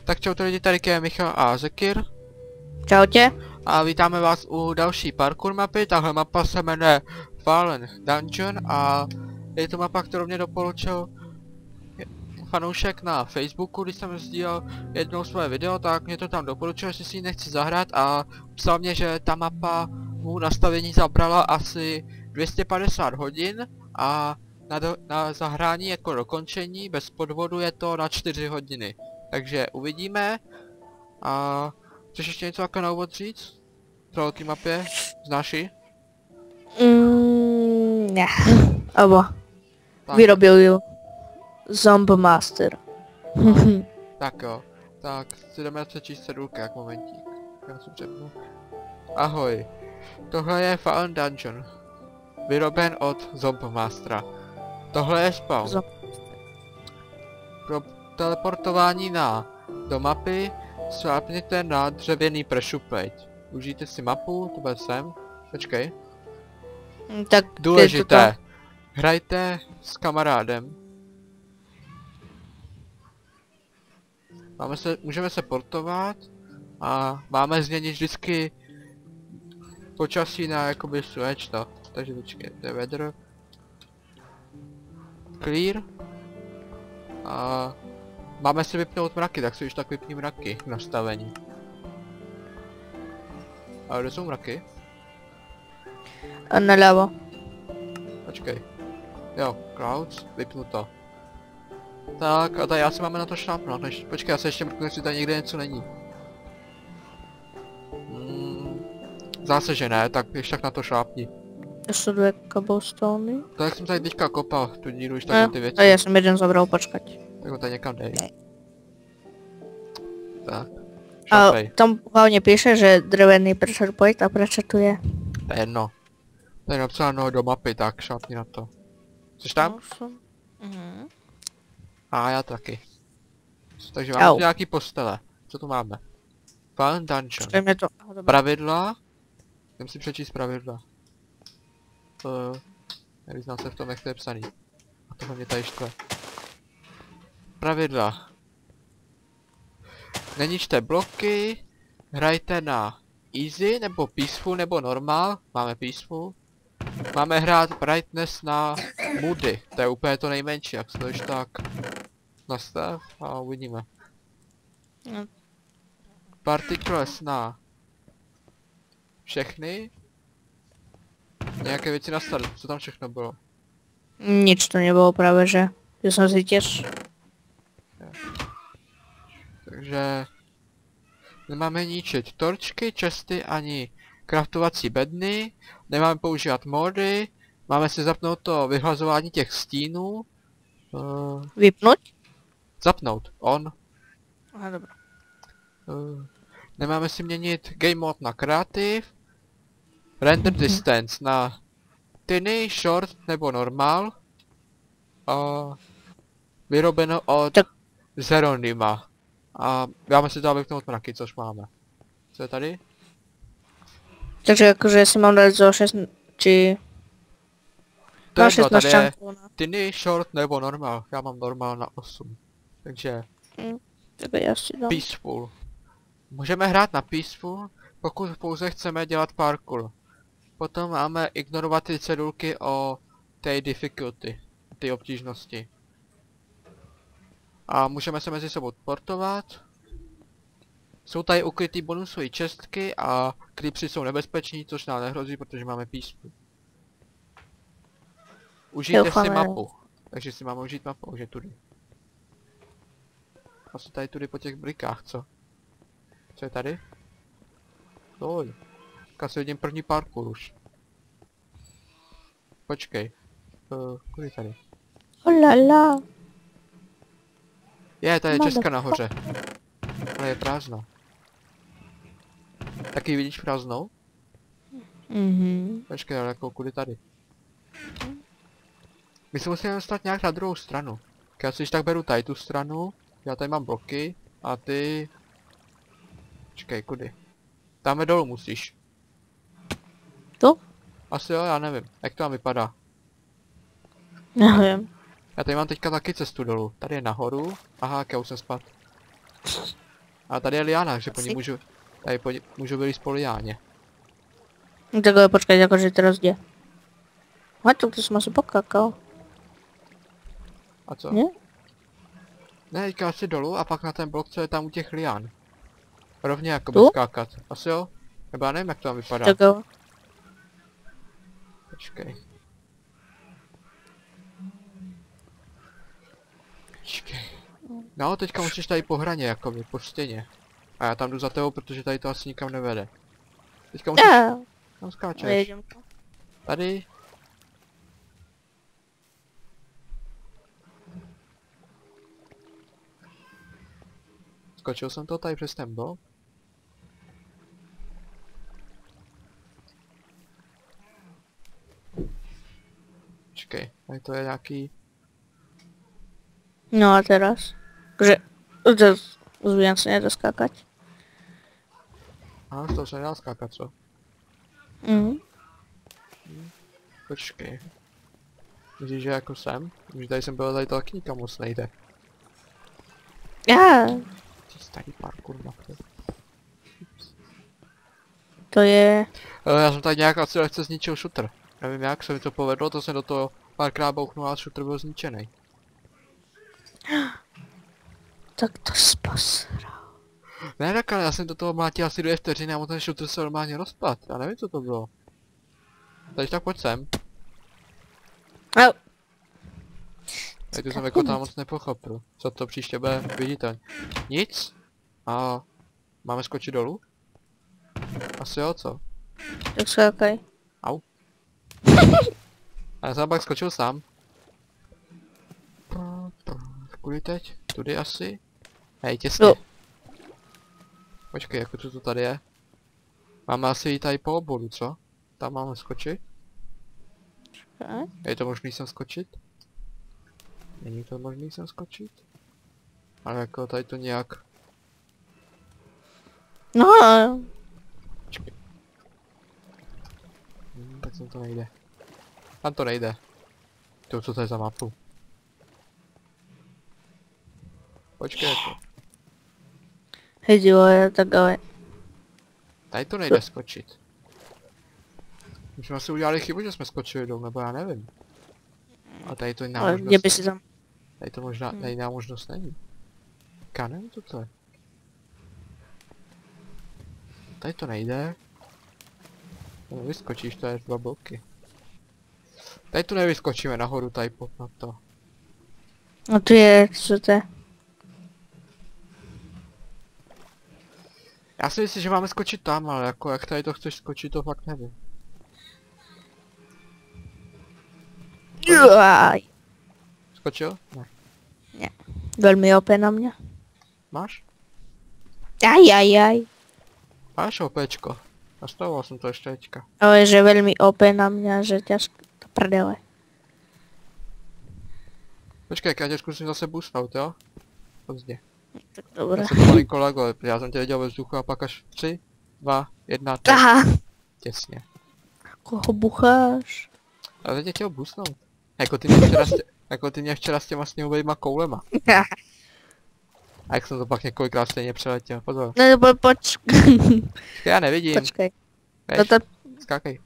Tak čau lidi, tady je Michal a Zekir. Čau tě. A vítáme vás u další parkour mapy. Tahle mapa se jmenuje Fallen Dungeon a je to mapa, kterou mě doporučil fanoušek na Facebooku, když jsem sdílel jednou své video, tak mě to tam doporučil, že si ji nechci zahrát a psal mě, že ta mapa mu nastavení zabrala asi 250 hodin a na zahrání jako dokončení bez podvodu je to na 4 hodiny. Takže uvidíme. A chceš ještě něco jako na úvod říct? Co té mapě? Znáš ji? Ne. Abo. Tak. Vyrobil ji Zombie Master. Tak jo. Tak si jdeme přečíst cedulky, jak momentík. Já si přepnu. Ahoj. Tohle je Fallen Dungeon. Vyroben od Zombie Mastera. Tohle je spawn. Pro teleportování do mapy šlápněte na dřevěný pressure plate. Užijte si mapu, to bude sem. Počkej. Tak Důležité. Hrajte s kamarádem. Můžeme se portovat a máme změnit vždycky počasí na jakoby slunečno. Takže počkej, to je weather. Clear. A máme si vypnout mraky, tak si už tak vypní mraky k nastavení. A kde jsou mraky? A nalevo. Počkej. Jo, clouds, vypnuto. Tak a tady asi máme na to šlápnout, než počkej, já se ještě mrknu, jestli tady někde něco není. Zase, že ne, tak ještě tak na to šlápni. Jsou dvě cobblestony. To jak jsem tady teďka kopal, tu díru, už tak ty věci. A já jsem jeden zabral, počkat. Tak ho tady někam dej. Tak. A Šlapej. tam hlavně píše, že drevený pressure plate a proč tu je? To je jedno. To je napsáno do mapy, tak šlápni na to. Jsi tam? A já taky. Takže máme tu nějaký postele. Co tu máme? Fallen Dungeon. Je to... Pravidla. Jdem si přečíst pravidla. Nevyznám se v tom, jak to je psaný. A tohle mě tady štve. Pravidla. Neničte bloky. Hrajte na easy, nebo peaceful, nebo normal. Máme peaceful. Máme hrát brightness na moody. To je úplně to nejmenší, jak se to už tak nastav a uvidíme. Particles na všechny. Nějaké věci nastavit, co tam všechno bylo? Nic to nebylo právě, že? Já jsem si těž. Takže nemáme ničit torčky, česty ani craftovací bedny, nemáme používat mody, máme si zapnout to vyhlazování těch stínů. Vypnout? Zapnout, on. Aha, dobré. Nemáme si měnit game mode na creative, render distance na tiny, short nebo normal. Vyrobeno od Zeronima. A máme si to vypnout mraky, což máme. Co je tady? Takže jakože si mám dát zo 6, či... To je to, tady je šanců, tiny, short nebo normal. Já mám normal na 8. Takže tak já si dám. peaceful. Můžeme hrát na peaceful, pokud pouze chceme dělat parkour. Potom máme ignorovat ty cedulky o té difficulty, ty obtížnosti. A můžeme se mezi sebou portovat. Jsou tady ukrytý bonusové čestky a creepsy jsou nebezpeční, což nám nehrozí, protože máme peaceful. Užijte si mapu. Takže si máme užít mapu, už je tudy. Asi tady tudy po těch brikách, co? Co je tady? Doj. Tak si vidím první parkour už. Počkej. Kudy tady? Olala. Je, tady je česka nahoře. Ale je prázdno. Taky vidíš prázdnou? Počkej, ale jako kudy tady? My se musíme dostat nějak na druhou stranu. Já si tak beru tady tu stranu. Já tady mám bloky. A ty... Počkej, kudy? Tamhle dolů musíš. To? Asi jo, já nevím. Jak to tam vypadá? Nevím. Já tady mám teďka taky cestu dolů. Tady je nahoru. Aha, jak já už jsem spad. A tady je liána, že po ní Asi. můžu... Tady po ní můžu vylízt po liáně. No tak ale počkej, jakože teraz kde? A to jsem asi pokakal. A co? Ne? Ne, teďka asi dolů a pak na ten blok, co je tam u těch lián. Rovně jako Tu? skákat. Asi jo? Nebo já nevím, jak to tam vypadá. Tak jo. Počkej. Počkej. No, teďka musíš tady po hraně, jakoby, po stěně. A já tam jdu za tebou, protože tady to asi nikam nevede. Teďka musíš... Já. Tam skáčeš. Nejdem to. Tady. Skočil jsem to tady přes ten blok. Počkej, tady to je nějaký... No a teraz? Že... Zvíjam se nedá skákať. Aha, z toho se nedá skákat, co? Mhm. Počkej. Myslíš, že jako sem? Že tady jsem byl, tady to taky nikam moc nejde. Já. Ty starý parkour mapy. To je... Já jsem tady nějak asi lehce zničil shooter. Nevím jak se mi to povedlo, to jsem do toho párkrát bouchnul a shooter byl zničený. Tak to spas. Ne, tak ale já jsem do toho mlátil asi 2 vteřiny a ten shooter se normálně rozpad. Já nevím, co to bylo. Takže tak pojď sem. Au. Tady tu jsem jako tam moc nepochopil. Co to příště bude viditelné. Nic. A máme skočit dolů? Asi jo, co? Tak skákaj. Au. A já jsem pak skočil sám. Kudy teď? Tudy asi? Hej, těsně. No. Počkej, jako co to tady je? Máme asi jít tady po oboru, co? Tam máme skočit? Je to možný sem skočit? Není to možný sem skočit? Ale jako tady to nějak... No. Počkej. Tak sem to nejde. Tam to nejde. To, co to je za mapu? Počkej jako. Hej, vole, tak ale... Tady to nejde skočit. My jsme asi udělali chybu, že jsme skočili dolů, nebo já nevím. A tady to jiná Ale možnost. kde by si tam... Tady to možná, tady jiná možnost není. Já nevím, co to je. Tady to nejde. No, vyskočíš, to je 2 bloky. Tady tu nevyskočíme nahoru, tady na to. No to je, co to je? Já si myslím, že máme skočit tam, ale jako jak tady to chceš skočit, to fakt nevím. Aj. Skočil? Ne. Velmi OP na mě. Máš? Aj. Máš OPčko. Nastavoval jsem to ještě teďka. Ale že velmi OP na mě, že ťažko to prdele. Počkej, já tě zkusím zase boostnout, jo? Pozdě. Tak dobré. Já se to malinko laguje, já jsem tě viděl ve vzduchu a pak až 3, 2, 1, teď. Aha. Těsně. Koho bucháš? Ale teď tě chtěl boostnout. Jako ty mě včera s těma sněhovejma koulema. A jak jsem to pak několikrát stejně přeletěl, pozor. No počkej. Já nevidím. Počkej. Veš, No to... skákej.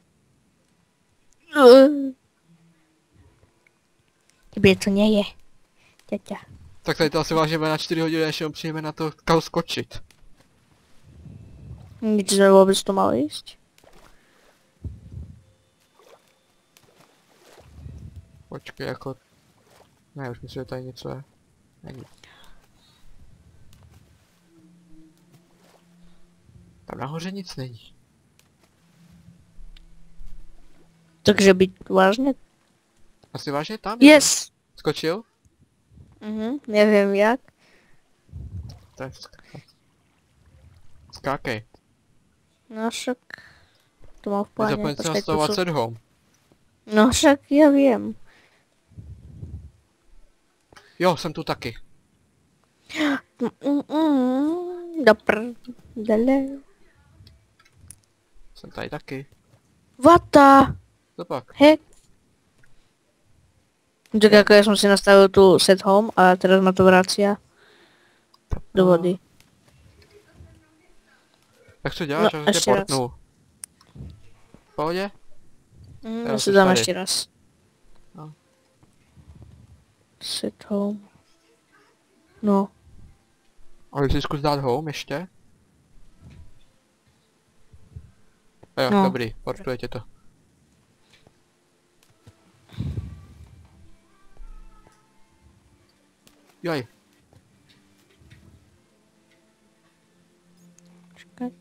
Tobě to nie je. Ťaťa. Tak tady to asi vážíme na 4 hodiny, než jenom přijeme na to, kam skočit. Nic, že vůbec to malo jíst. Počkej, jako... Ne, už myslím, že tady něco je. Není. Tam nahoře nic není. Takže být vážně? Asi vážně tam? Yes! Skočil? Nevím jak. To je skákej. No však... To mám v pláně. Nezapomeň si Počkej, nastavovat to jsou- set home. No však já vím. Jo, jsem tu taky. Do prdele. Jsem tady taky. What the Co pak? heck? Tak jako já jsem si nastavil tu set home a teraz ma to vracia do vody. Tak co děláš, No, že tě ještě raz. portnu. V pohodě? Já jsi si dám tady. ještě raz. No. Sit home. No. Ale si zkus dát home ještě? Jo, No. dobrý, portuje tě to. Joj, Čekaj.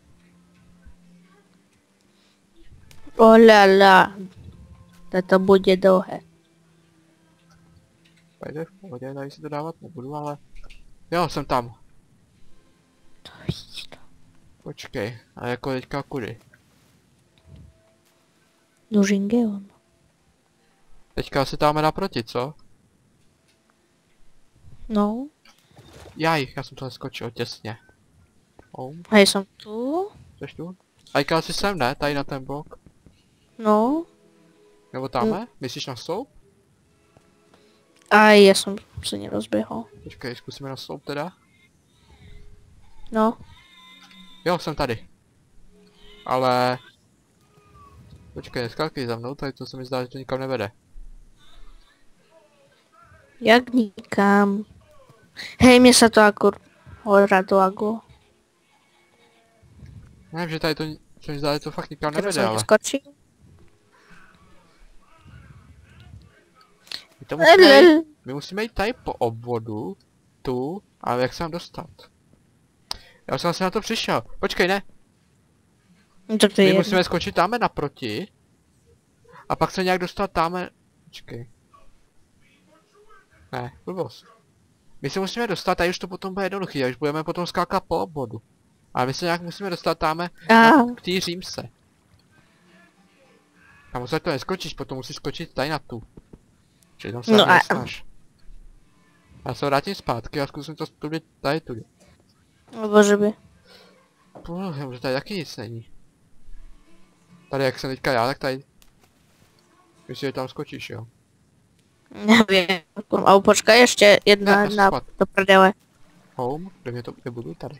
Olala. To bude dlouhé. pojde v pohodě, tady si to dávat nebudu, ale... Jo, jsem tam. To vidíš to. Počkej, a jako teďka kudy? Nužingeon. Teďka se dáme naproti, co? No. Jaj, já jsem to neskočil těsně. Home, A jsem tu. jsi tu? A jsi sem, ne? Tady na ten blok? No. Nebo tamhle? Myslíš na sloup? A já jsem se nerozběhl. Počkej, zkusíme na sloup teda. No. Jo, jsem tady. Ale... Počkej, neskákej za mnou, tady to se mi zdá, že to nikam nevede. Jak nikam. Hej, mě se to jako radilo. Nevím, že tady to, se mi zdá, že to fakt nikam Když nevede, jsem ale... skočil. My musíme jít tady po obvodu, tu, ale jak se nám dostat? Já jsem asi na to přišel. Počkej, ne, Tak to my je musíme skočit tamhle naproti. A pak se nějak dostat tamhle... Počkej. Ne, blbost. My se musíme dostat, tady už to potom bude jednoduchý, až budeme potom skákat po obvodu. Ale my se nějak musíme dostat tamhle k té římse. A musíš to neskočíš, potom musíš skočit tady na tu. Čili tam se No no a- dostaneš. Já se vrátím zpátky a zkusím to tudy, tady tudy. Bože by. Že tady taky nic není. Tady jak jsem teďka já, tak tady. Myslím, že tam skočíš, jo? Nevím. A počkej, ještě jedna Ne, na spat. do prdele. Home? Kde budu? Tady.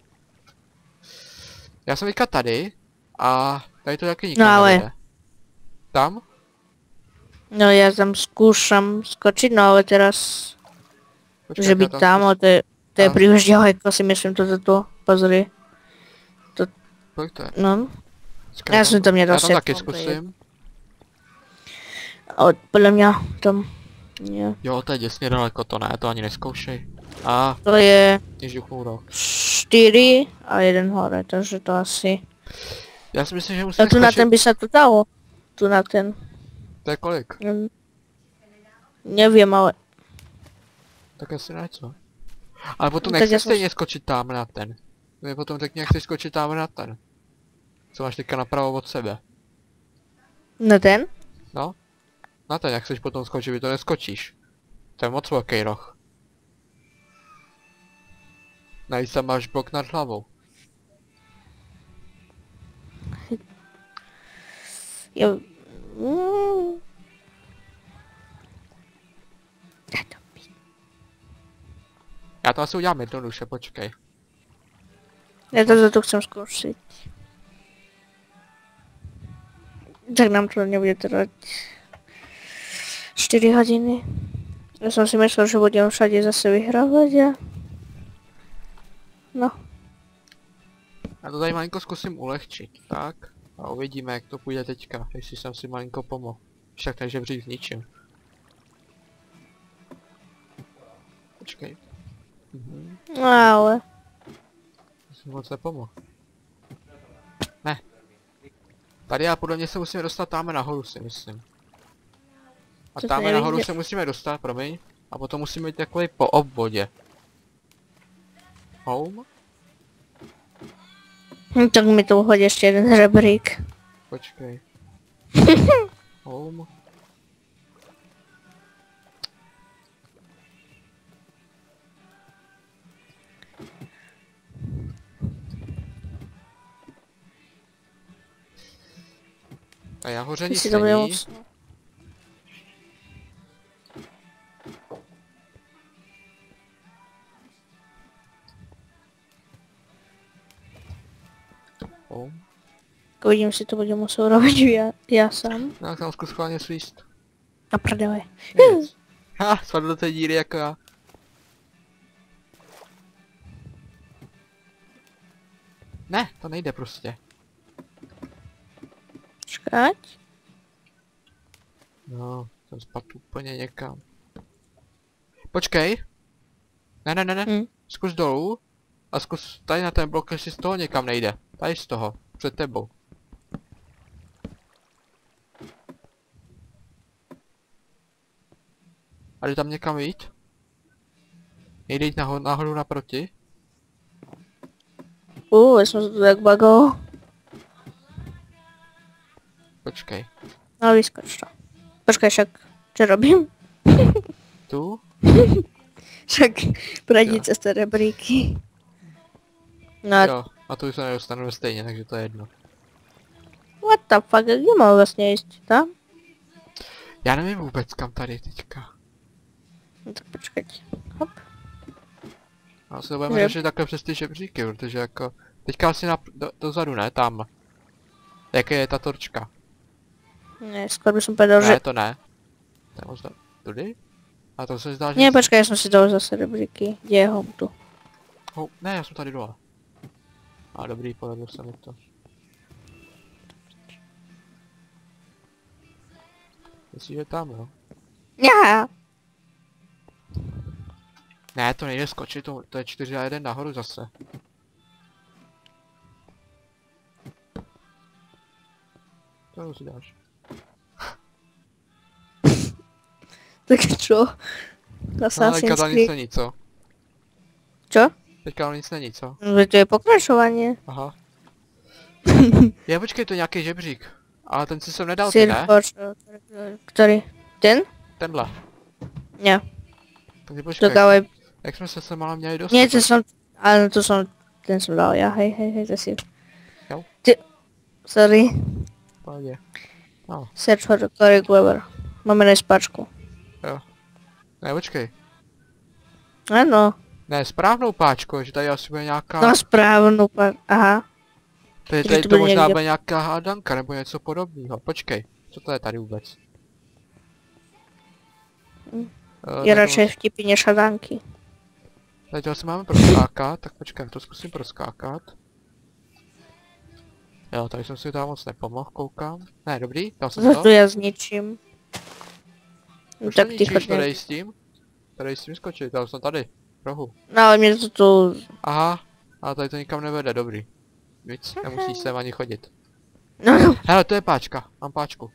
Já jsem teďka tady a tady to taky nikam No ale- nevede. Tam? No já tam zkouším skočit, no ale teraz, Počkej, že já být tam tam, zkus- ale to je A. příliš daleko, si myslím, to, pozri. Kolik to je? No, Počkej, já jsem to měl já dost. tam taky zkusím. A podle mě tam, je, Jo, to je děsně daleko, to ne, to ani neskoušej. A, to je když duchnu rok. 4 a 1 hore, takže to asi. Já si myslím, že A musíme tu na skočit. ten by se to dalo. Tu na ten. To je kolik? Nevím, ale Tak asi ne, co? Ale potom No, tak nechci já jsem stejně skočit tam na ten. My potom řekni, jak chceš skočit tam na ten. Co máš teďka napravo od sebe. na ten? No? Na ten, jak chceš potom skočit, vy to neskočíš. To je moc velký roh. Navíc tam máš blok nad hlavou. Jo. Já to asi udělám jednoduše, počkej. Já to za to chcem zkoušet. Tak nám to nebude trvat 4 hodiny. Já jsem si myslel, že budeme všade zase vyhrávat a... No. Já to tady malinko zkusím ulehčit, tak? A uvidíme, jak to půjde teďka, jestli jsem si malinko pomohl. Však ten žebřík s ničím. Počkej. No ale... Jsem moc nepomohl. Ne. Tady já podle mě se musíme dostat tam nahoru, si myslím. A To tam nevím, nahoru kde- se musíme dostat, promiň. A potom musíme jít takový po obvodě. Home? Tak mi to uhodí ještě jeden rebrík. Počkej. Home? A já hoře nic Jestli to bude není. moc... Uvidím, si to budem muset robiť ja sám. No, tam zkus schválně svíst. A prdele. Nic. Ha, spadl do té díry jako já. Ne, to nejde prostě. Čekať. No, jsem spadl úplně někam. Počkej. Ne. Zkus dolů. A zkus tady na ten blok, jestli z toho někam nejde. Tady z toho. Před tebou. A jde tam někam jít? Nejde jít nahoru naproti? Já jsem se tu tak bagal. Počkej. No vyskoč to. Počkej, však, čo robím? Tu? Však pradí cez tie rebríky. No a Jo, a tu se nedostanu stejně, takže to je jedno. what the fuck, kde mám vlastně jít? Tam? Já nevím vůbec kam tady teďka. No tak počkať. Hop. A se budeme řešit takhle přes ty žebříky, protože jako... Teďka asi dozadu, ne? Tam. Jaké je ta torčka? Ne, skôr by som povedal, Ne, že... to ne. To je možná... Tudy? A to se zdá, že... Nie, počkaj, ja som si dal zase rebríky. Kde je home tu? Ne, já jsem tady dole. A dobrý, povedlo se mi to. Myslíš, že tam, jo? Ja. Ne, to nejde skočit, to je 4 a 1 nahoru zase. To si dáš. Tak čo? No, teďka tam nic Assassin's není, co? Čo? Teďka tam nic není, co? No to je pokračovanie. Aha. Já počkej, to je nějaký žebřík. Ale ten si jsem nedal ty, Sir ne? Ktorý? Ten? Tenhle. Nie. Takže počkej, Tak ale... jak jsme se sem ale měli dostat? Nie, to som... Ale to som... Ten som dal ja, hej, to si... Jo. Ty... Sorry. Pohodě. No, Search for Corey Weber. Máme nájsť páčku. jo. Ne, počkej. Áno. Ne, správnou páčku, že tady asi bude nějaká... No správnu páčku. Aha. Tady že to to bude možná někde- bude nějaká hádanka nebo něco podobného. Počkej, co to je tady vůbec? Hm. Tady Je to radšej vtipy než hadanky. Tady to asi máme proskákat, tak počkej, to zkusím proskákat. Jo, tady jsem si tam moc nepomohl, koukám. Ne, dobrý, dal jsem Zase to. ja zničím. No Už to tak ticho. ničíš, to dej s tím? To dej s tím skočit, dal jsem tady, v rohu. No ale mě to tu... Aha, ale tady to nikam nevede, dobrý. Víc, nemusíš sem ani chodit. No, Hele, to je páčka, mám páčku.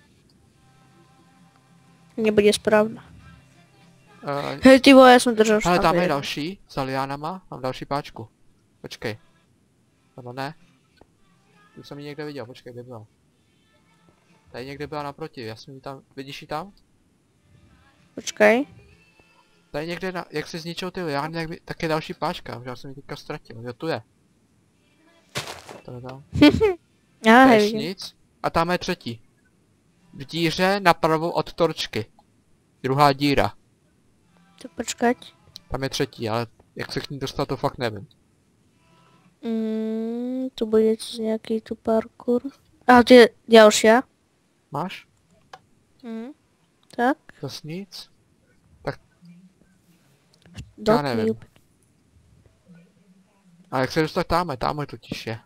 nebude správna. Uh, Hej ty vole, ja som držal hele, tam je štábe. další, za liánama, mám další páčku. Počkej. Nebo ne? Tu jsem ji někde viděl, počkej, kde byla? Tady někde byla naproti, já jsem ji tam, vidíš ji tam? Počkaj. Tady někde, jak se zničil ty liány, tak je další páčka, že já jsem ji teďka ztratil, jo tu je. To je tam. Aha, hej, Tež vidím. nic. A tam je třetí. V díře napravo od torčky. Druhá díra. Tak počkať. Tam je třetí, ale jak se k ní dostat, to fakt nevím. Tu bude cez nejaký tu parkour. A tu je ďalšia. Máš? Tak. Zas nic? Dot nevím. new. A jak se dostat tamhle? Tamhle totiž je.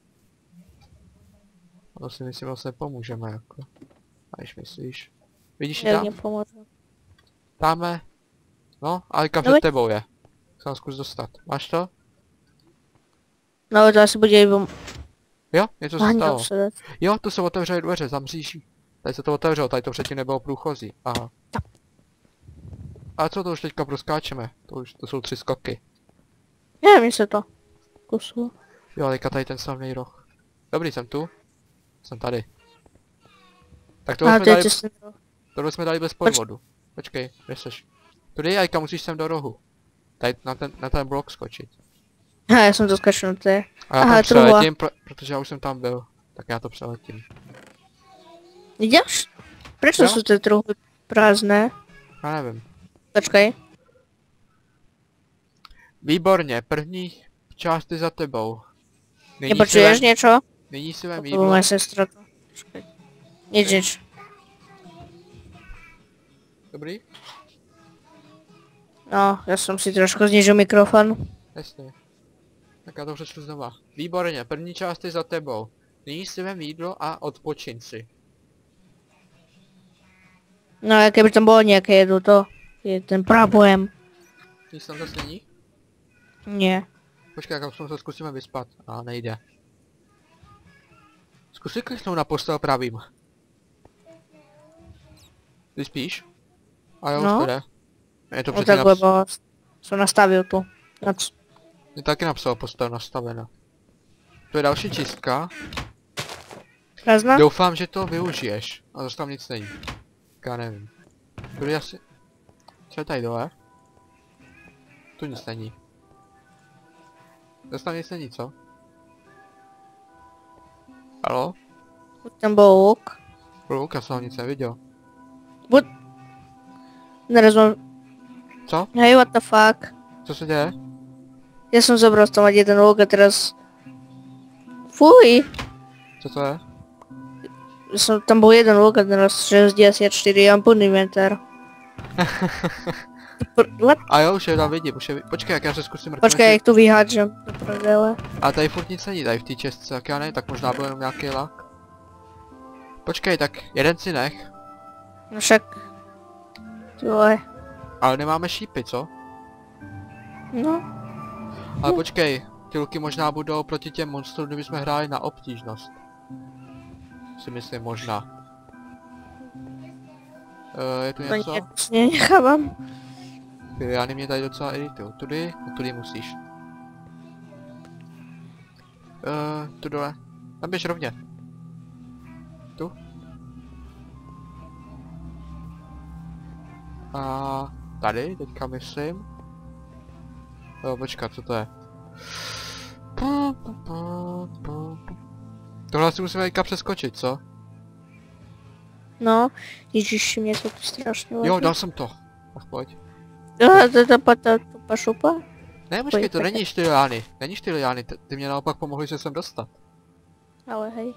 A to si myslím, vlastně pomůžeme jako. A když myslíš. Vidíš ji Jak tam? nepomôžem. Tamhle. No, Alika No před veď- tebou je. Se tam zkus dostat. Máš to? No ale to asi bude iba... Jo, něco se Ani stalo. obsedat. Jo, tu se otevřely dveře, za mříží. Tady se to otevřelo, tady to předtím nebylo průchozí. Aha. A co to už teďka proskáčeme? To jsou 3 skoky. Neviem, sa to kuslo. Jo, teďka tady ten slavný roh. Dobrý, jsem tu. Jsem tady. Tak Aha, to je dali, cez ten roh. tohle jsme dali bez podvodu. Počkej, kde seš? Tudy, Ajka, musíš sem do rohu. Tady na ten blok skočit. Aha, ja som to skačnuté. A já Aha, tam truhla. přeletím, protože já už jsem tam byl. Tak já to přeletím. Ideš? Prečo Jo. sú tie truhy prázdne? Já nevím. Počkaj. Výborně, první část je za tebou. Nyní Nepočuješ si niečo? Nyní si vem To byla jídlo. moje sestra. Počkej. Nic. Dobrý? No, já jsem si trošku znižil mikrofon. Jasně. Tak já to přečtu znova. Výborně, první část je za tebou. Nyní si vem jídlo a odpočin si. No, jaké by tam bylo nějaké jedu, to je ten problém. Nic tam zase není? Ne. Počkej, jak se zkusíme vyspat. A nejde. Zkus si kliknout na postel pravým. Ty spíš? A jo, No. už to jde. Je to No přesně takhle bylo. Jsem nastavil tu. je taky napsal postel nastaveno. To je další čistka. Prázdná? Doufám, že to využiješ. A zase tam nic není. Já nevím. Tady asi... Co je tady dole? Tu nic není. Zase tam nic není, co? Halo? Tam byl luk. Luk, já jsem tam nic neviděl. Nerozumím. Co? Hej, what the fuck. Co se děje? Já jsem zabral tam jeden luk a teraz... Fuj. Co to je? Tam byl jeden luk a teraz 64, já mám plný inventar. What? A jo, už je tam vidím, už je počkej, jak já se zkusím mrknout. Počkej, jak to vyhádžem. Do prdele. A tady furt nic není, tady v té čestce, tak já nevím, tak možná byl jenom nějaký lak. Počkej, tak jeden si nech. No však... Ty vole. Ale nemáme šípy, co? No. Ale počkej, ty luky možná budou proti těm monstrům, kdybychom hráli na obtížnost. Si myslím, možná. Je tu To něco? nic nechávám. Ty rány mě tady docela iritují. Tudy musíš. Tu dole. Tam běž rovně. Tu. A tady, teďka myslím. Jo, počkat, co to je? Tohle si musíme teďka přeskočit, co? No. Ježiši, mě to strašně Jo, dal jsem to. Tak pojď. Ta šupa? Ne, počkej, to Pojď, není 4 liány. Není 4 liány, ty mě naopak pomohly se sem dostat. Ale hej.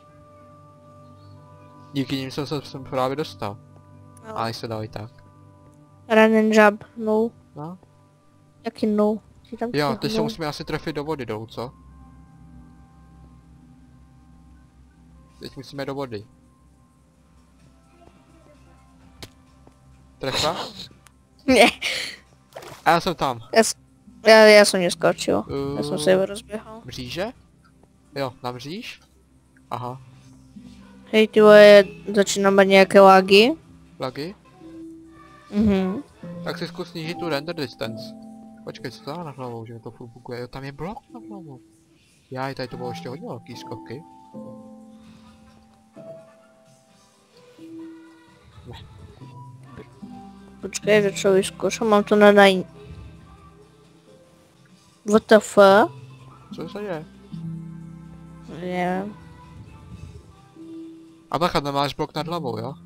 Díky nim jsem se sem právě dostal. Ale. Ale se dal i tak. Run and jump, no. No. Jaký no? Ty tam Jo, ty teď se no. musíme asi trefit do vody dolů, co? Teď musíme do vody. Trefa? Ne, A já jsem tam. já jsem neskočil. Já jsem se rozběhal. Mříže? Jo, na mříž? Aha. Hej, ty vole, začínám mít nějaké lagy. Lagy? Mhm. Tak si zkus snížit tu render distance. Počkej, co to má na hlavou, že mi to furt buguje. Jo, tam je blok na hlavou. Já, tady to bylo ještě hodně velký skoky. Počkej, že čo vyskúšam, mám to na naj... What the fuck? Co se děje? Nevím. A bacha, nemáš blok nad hlavou, jo?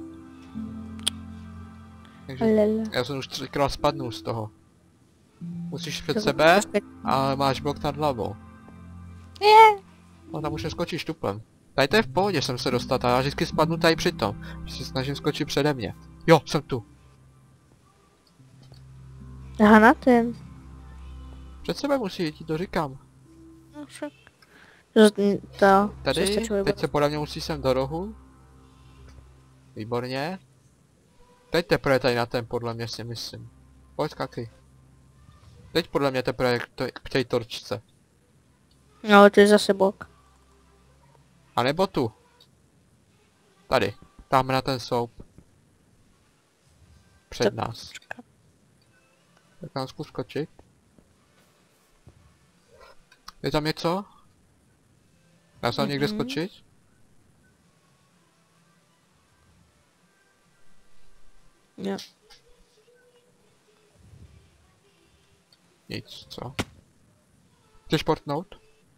Takže Lele. já jsem už 3krát spadnul z toho. Musíš před sebe, ale máš blok nad hlavou. No tam už neskočíš tuplem. Tady to je v pohodě jsem se dostat, a já vždycky spadnu tady přitom. Že se snažím skočit přede mě. Jo, jsem tu. Aha, na ten. Před sebe musí jít, to říkám. No však. To. Tady, teď se podle mě musí sem do rohu. Výborně. Teď teprve tady na ten, podle mě si myslím. Pojď skaky. Teď podle mě teprve k té torčce. No, to je zase bok. A nebo tu. Tady. Tam na ten sloup. Před nás. Tak nám zkus skočit. Je tam něco? Dá se tam někde skočit? Jo. Nic, co? Chceš portnout?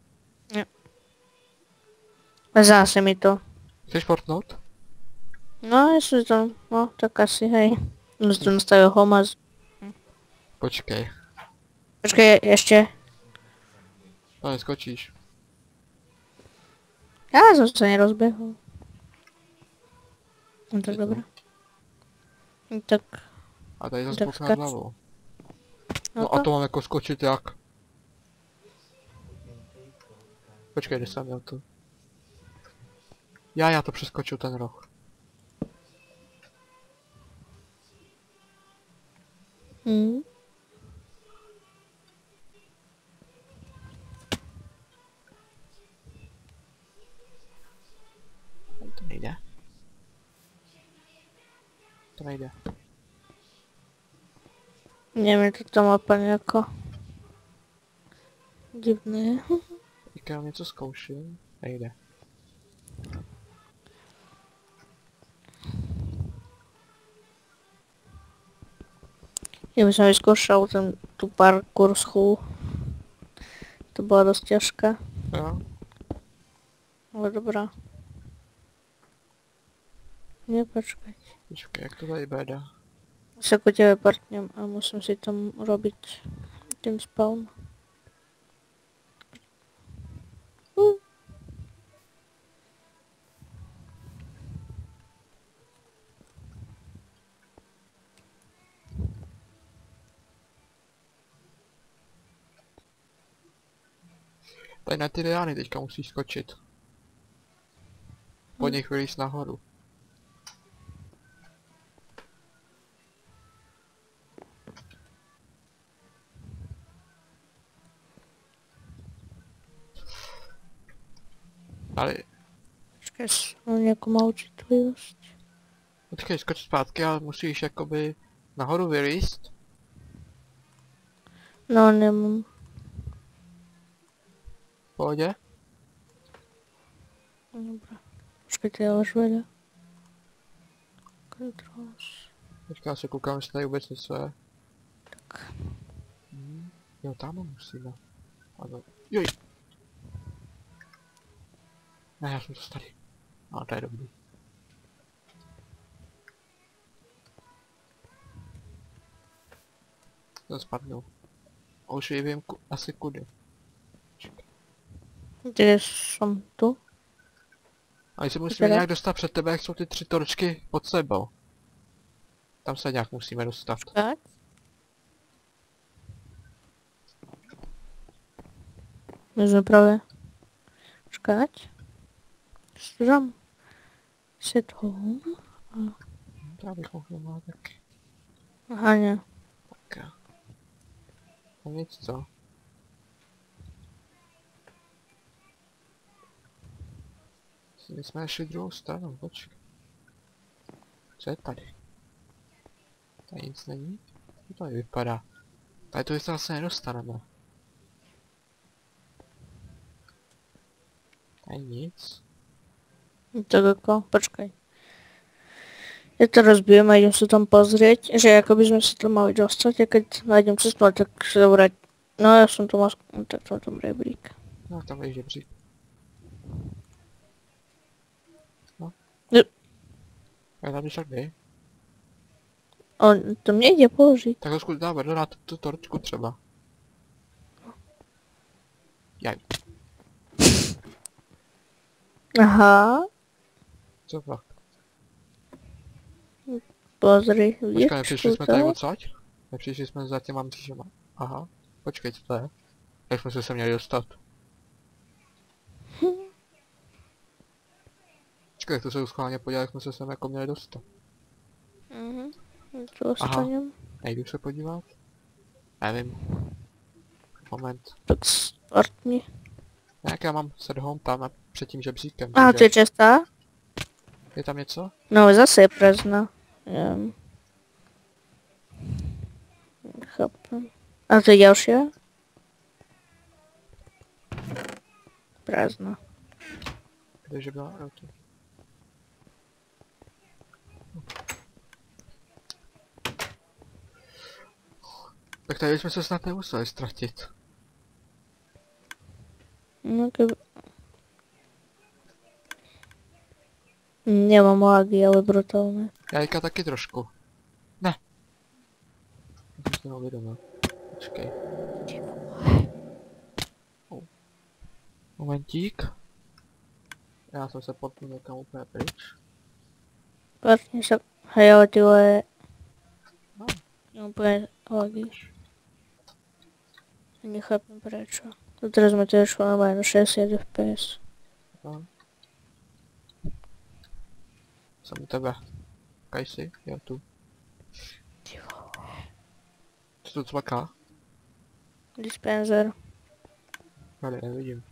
Zase mi to. Chceš portnout? No, jestli to, no, tak asi, hej. No, to nastavil homaz. Počkej. Počkej, ještě. No neskočíš. Já jsem se nerozběhl. No tak Je to? dobré. No tak, A tady zase tak bok nad skač. hlavou. No No a to. to mám jako skočit jak? Počkej, kde jsem měl to? Já to přeskočil ten roh. Hm. To nejde. To nejde. Nevím, to tam úplně jako divné. Teďka jenom něco zkouším. Nejde. Já bych vyzkoušel tu parkour schůl. To byla dost těžká, Jo? ale dobrá. Ne, počkej. Počkej, jak to tady bude? Se ku tebe partnem a musím si tam robiť ten spawn. Tady na ty liány teďka musíš skočit. Po nich vylíz nahoru. Ale Počkej, mám nějakou malou citlivost. počkej, skoč zpátky, ale musíš jakoby nahoru vylíst. No, nemám. V pohodě. Dobrá. Počkejte, já už vedu. Controls. Počkej, já se koukám, jestli tady vůbec něco je. Tak. Jo, tam musíme. Ano. Joj. Ne, já jsem to starý. A to je dobrý. To spadnu. A už i vím asi kudy. Čekaj. Kde jsem tu? A se musíme Teda? nějak dostat před tebe, jak jsou ty 3 torčky pod sebou. Tam se nějak musíme dostat. Tak. My jsme právě. Počkať. Střem. Set home. Já bych mohl má taky. Aha, ne. Tak. A nic co? My jsme šli druhou stranu, počkej. Co je tady? Tady nic není? Jak to tady vypadá? Tady to se vlastně nedostaneme. Tady nic. Tak jako, počkej. Ja to rozbijem a idem sa tam pozrieť, že ako by sme sa to mali dostať a keď nájdem cestu, tak sa vrať. No ja som to mal, tak som tam rebrík. No tam je žebřík. No. Jo. Já tam však jde. On to mě jde položit. Tak ho zkus dávat, na tu torčku třeba. Jaj, Aha, co pak? pozri, Počkej, vidíš, nepřišli jsme tady odsaď? Nepřišli jsme za těma mřížema. Aha, počkej, co to je? Jak jsme se sem měli dostat? Počkej, to se schválně podívat, jak jsme se sem jako měli dostat. To dostanem. Nejdu se podívat? Nevím. Moment. Tak startni. Jak já mám set home tam před tím žebříkem. Aha, to je čestá? Je tam něco? No zase je prázdna. Chápem. A to je ďalšia? Prázdna. Kdeže byla? Jo, tu. Tak tady jsme se snad nemuseli ztratit. No keby... Nemám lágy, ale brutálne. Jajka taky trošku. Ne. Já jsem si neuvědomil. Počkej. Momentík. Já jsem se potnul někam úplně pryč. Vlastně se... Hej, ale ty vole... No, Úplně lagí. Nechápem prečo. To teraz mi to išlo normálne na 60 fps. no. Jsem u tebe. Kaj si? Jo, tu. Ty vole. Co to cvaká? Dispenser. Tady nevidím.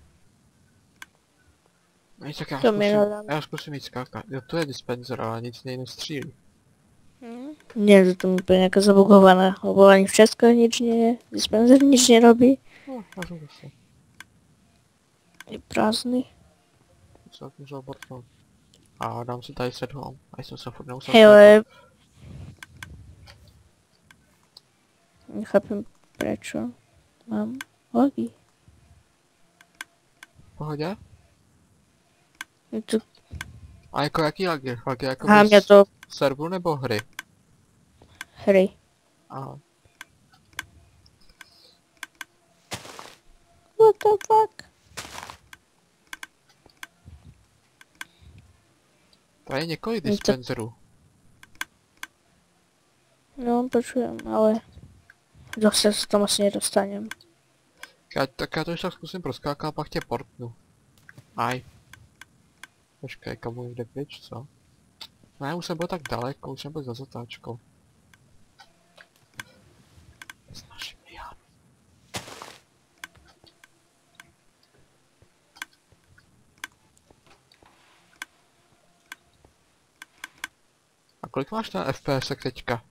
No nic, tak já To mi zkusím, nadám. já zkusím jít skákat. Jo, to je dispenser, ale nic nej nestřílí. Nie, to mi úplne nejaká zabugovaná, lebo ani v Česku nič nie je. Dispenser nič nerobí. No, máš zase. Je prázdny. Se tak můžu obortnout. A dám si tady set home. A jsem se furt nemusel Hej, sklepat. ale... Nechápem prečo. Mám lagí. V pohodě? Je to... A jako jaký lagy? Lagy jako Aha, mě to... serveru nebo hry? Hry. Aha. What the fuck? Tady je několik Je to- dispenserů. No, počujem, ale... Zase se tam asi nedostanem. Tak já to ještě tak zkusím proskákat a pak tě portnu. Aj. Počkej, kam jde pryč, co? Ne, už jsem byl tak daleko, už jsem byl za zatáčkou. Snažím já. A kolik máš na FPS teďka?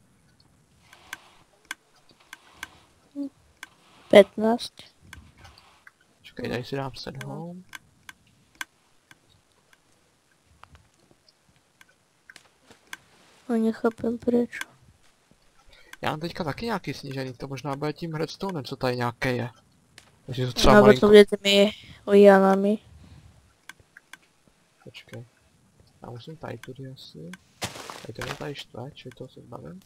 15. Počkej, tady si dám set home. No, nechápem prečo. Já mám teďka taky nějaký snížený, to možná bude tím redstone, co tady nějaké je. Takže to třeba Alebo malinko... to bude tými lianami. Počkej. Já musím tady tudy asi. Tady to mě tady štve, čili toho se zbavím.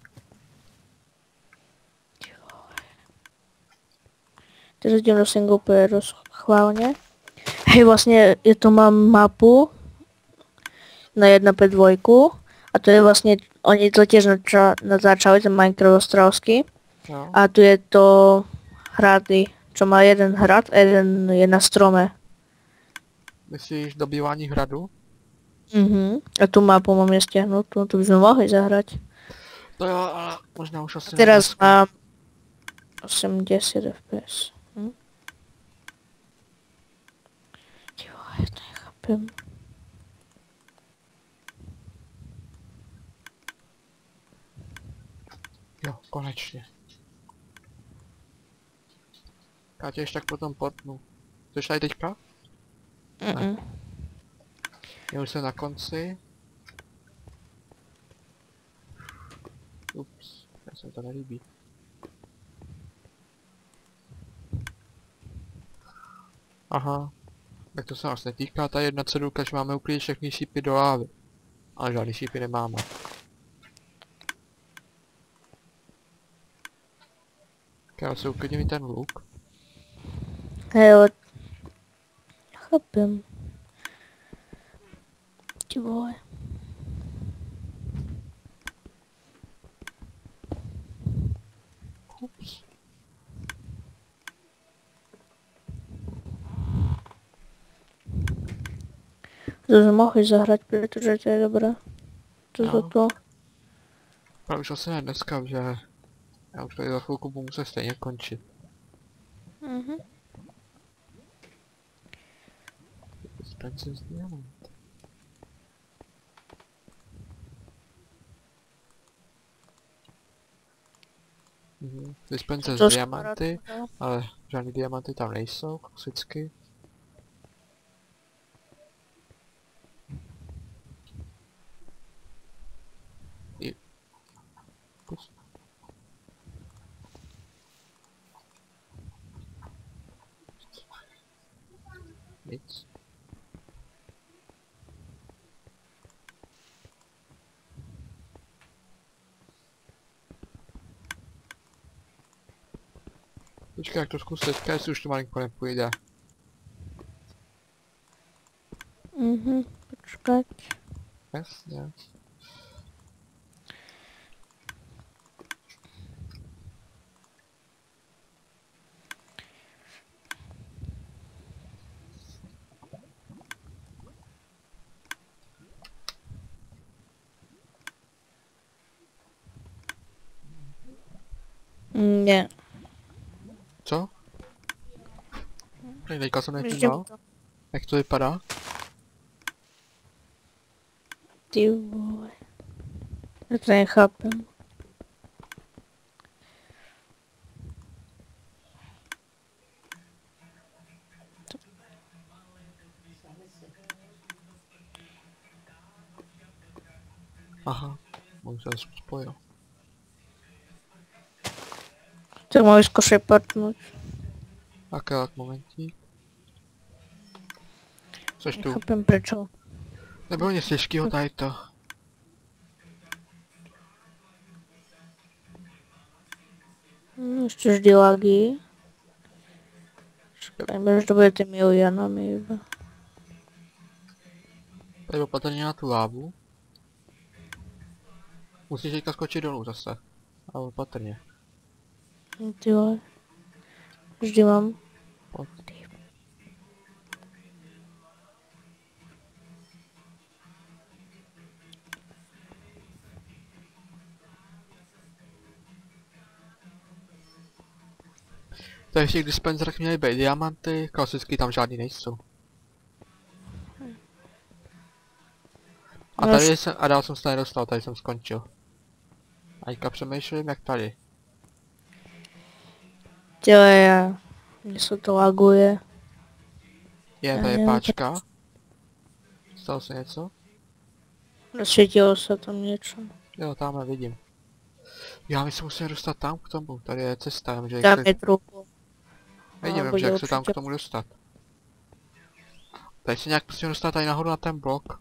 Teraz idem do singleplayeru schválne. Hej, vlastne ja tu mám mapu na 1.5.2 a to je vlastne, oni to tiež natáčali, ten Minecraft ostrovský. Jo. A tu je to hrady, čo má jeden hrad a jeden je na strome. Myslíš dobývání hradu? A tu mapu mám je stiahnutú, tu by sme mohli zahrať. To jo, ale možná už asi Teraz dneska. mám 80 fps. Ty vole, ja to nechápem. Jo, konečně. Já tě ještě tak potom portnu. Jsi tady teďka? Já už jsem na konci. Ups, já se to nelíbí. Aha. Tak to se nás netýká, ta jedna cedulka, že máme uklidit všechny šípy do lávy. Ale žádný šípy nemáme. Tak já si uklidím i ten luk. Hej, ale... Chápem. Ty vole. Ups. To sme mohli zahrať, pretože to je dobré. To No. za to. Ale už asi ne dneska, že já už tady za chvilku budu muset stejně končit. Expensive diamond. Dispenser To z diamanty, no. ale žádný diamanty tam nejsou, klasicky. Pus. Nic. Počkej, jak to zkusit, jestli už to malinko nepůjde. počkať. Jasně. Nie. Co? Teďka jsem Vždy nevnímal. Jak to vypadá? Ty vole. Ja to nechápem. Aha, možná jsem spojil. Tak mám vyzkoušet partnout. Akorát momentík. Což tu? Nechápem prečo. Nebylo nic těžkýho tady to. Ještě vždy lagy. Čekajme, že to bude těmi Janami iba. Tady opatrně na tu lávu. Musíš teďka skočit dolů zase. Ale opatrně. Ty vole. Vždy mám. Pojď. Takže v těch dispenserech měly být diamanty, klasicky tam žádný nejsou. A No tady jsem, a dál jsem se nedostal, tady jsem skončil. A teďka přemýšlím jak tady. Těle já. Mně se to laguje. Je, Já tady je nevím, páčka. Stalo se něco? Rozsvítilo se tam něco. Jo, tamhle vidím. Já my se musíme dostat tam k tomu, tady je cesta, že Tam jak je se... trupu. Nevím, bude že jak se tam určitě. k tomu dostat. Tady se nějak musíme dostat tady nahoru na ten blok.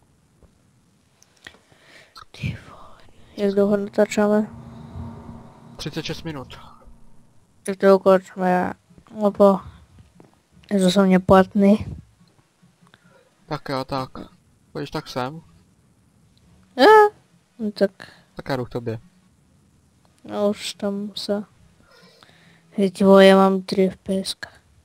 Ty vole. Jak dlouho natáčame? 36 minut. Jak to ukončíme, lebo je to jsou neplatný. Tak jo, tak. Půjdeš tak sem, No tak, tak já jdu k tobě. no už tam se. Ty vole, já mám 3 FPS.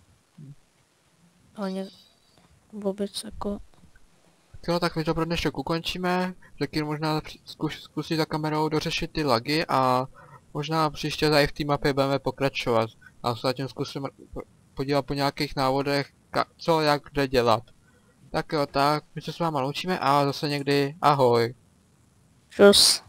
Ale ne, vůbec jako. Jo, tak my to pro dnešek ukončíme. Řekni možná zkusit za kamerou dořešit ty lagy a možná příště tady v té mapě budeme pokračovat. A zatím zkusím podívat po nějakých návodech, co jak kde dělat. Tak jo, tak my se s váma loučíme a zase někdy ahoj. Čus.